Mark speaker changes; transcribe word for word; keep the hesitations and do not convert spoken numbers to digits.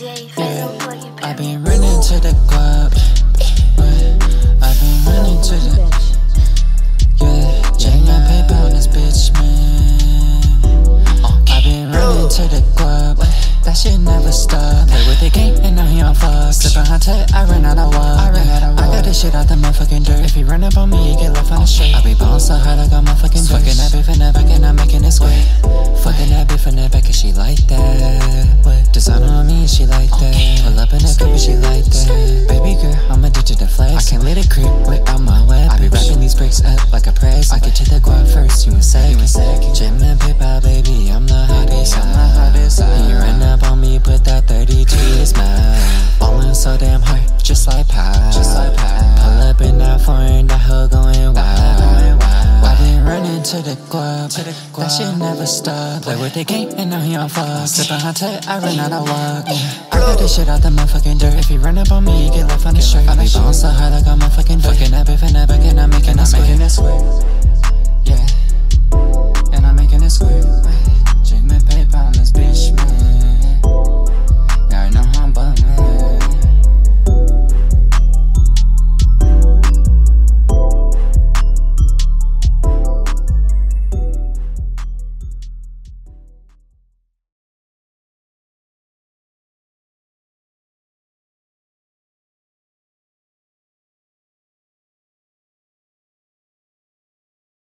Speaker 1: Yeah, I've been running to the club. I've been running to the. Yeah, check my paper on this bitch, man. I've been running to the club. That shit never stop. Play with the game and now he on fuck. Slippin' hot tech, I ran out of walk. I ran out of walk. I got this shit out the motherfucking dirt. If he run up on me, he get left on the street. I be ballin' so hard I got my fucking fucking that bitch in that back and I'm making it squirt. Fucking that bitch in that back and she like that. What? Designer on me and she like that. Pull up in that coupe and she like that. Baby girl, I'm addicted to flex. I can't let it creep without my web. I be wrapping these bricks up like a press. I get to the guap first, you a second. Gym and paper, baby, I'm the hottest. I'm the hottest. You run up on me, put that thirty to your mouth. Ballin' so damn hard, just like pop. Just like pop. Pull up in that foreign, that hoe going wild. I've been running to the club. That shit never stop. Play with the game and now he on fuck. Sippin' hot tech, I ran out of walk. I got this shit out the motherfucking dirt. If he run up on me, he get left on the street. I be ballin' so hard like I'm a fucking fucking that bitch in that back and I'm making it sweat.